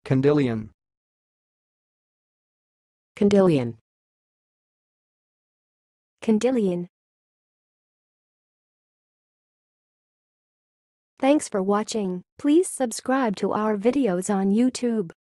CONDYLION. CONDYLION. CONDYLION. Thanks for watching. Please subscribe to our videos on YouTube.